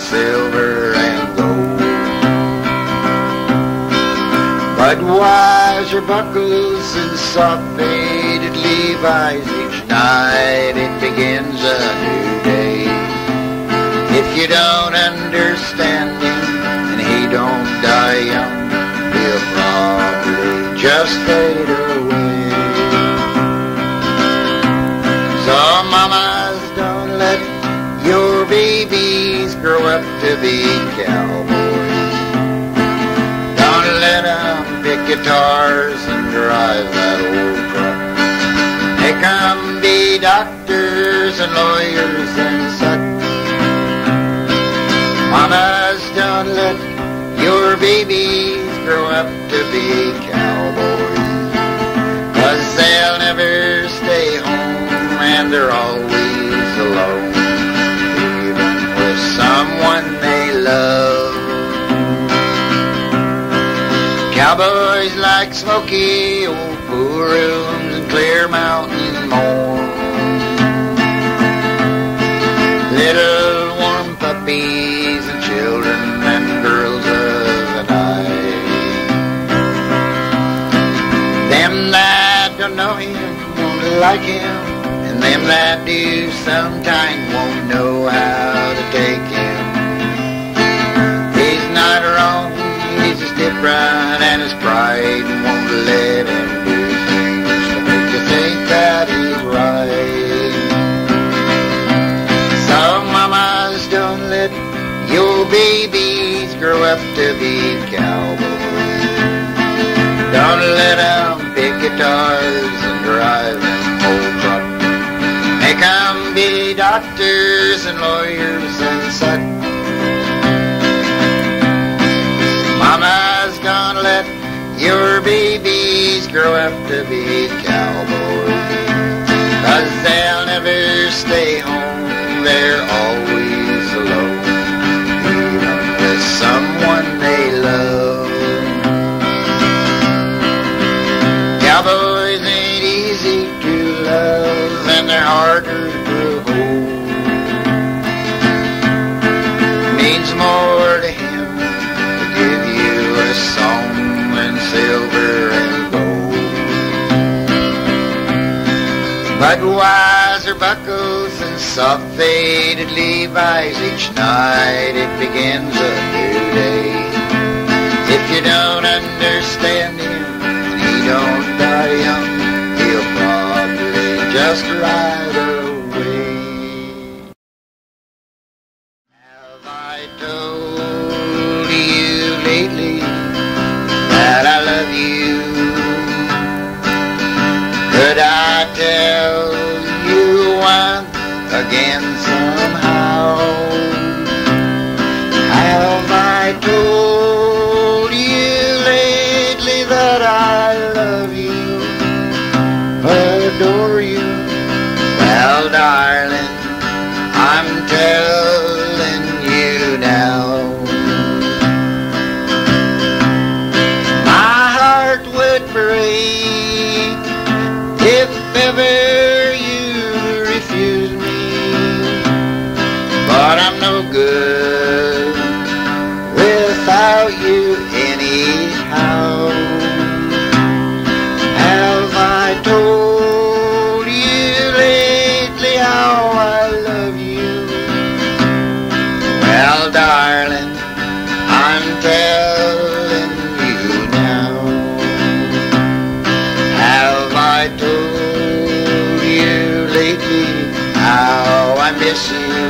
silver and gold. Budweiser buckles and soft faded Levi's. Each night it begins a new day. If you don't understand him and he don't die young, he'll probably just fade away. So mamas, don't let your babies grow up to be cowboys. Don't let them pick guitars and drive that old truck. Make them be doctors and lawyers and such. Mamas, don't let your babies grow up to be cowboys, 'cause they'll never stay home and they're always alone, even with someone they love. Cowboys like smoky old pool rooms and Clear Mountain more. Little warm puppies and children and girls of the night. Them that don't know him won't like him, and them that do sometimes won't know how to take him. He's not wrong, he's just different, and his pride won't let him do things to make you think that he's right. So mamas, don't let your babies grow up to be cowboys. Don't let them pick guitars and drive an old truck. Make them be doctors and lawyers and such. Mamas, don't let your babies grow up to be cowboys, 'cause they'll never stay home, they're always alone, even with someone they love. Cowboys ain't easy to love, and they're harder to hold. It means more to him to give you a song than silver and gold. Budweiser buckles and soft faded Levi's. Each night it begins a new day. If you don't understand him and he don't die young, he'll probably just ride away. Have I told you lately that I love you? Could I tell you once again somehow? Have I told you lately that I love you, adore you? Well, darling, I'm telling you now. My heart would break if ever you refuse me, but I'm no good without you anyhow. Have I told you lately how I love you? Well, darling, I'm telling you now. Have I told you lately how I miss you?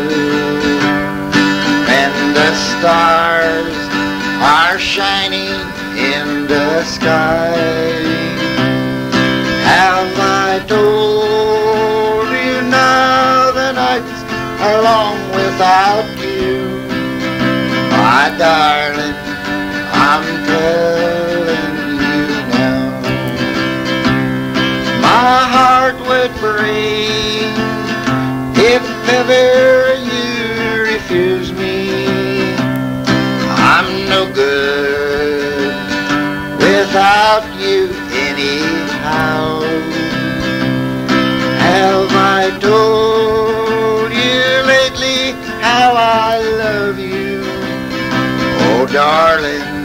And the stars are shining in the sky. Have I told you now the nights are long without you? My darling, I'm telling you now. My heart would break if ever you refuse me. I'm no good without you anyhow. Have I told you lately how I love you? darling,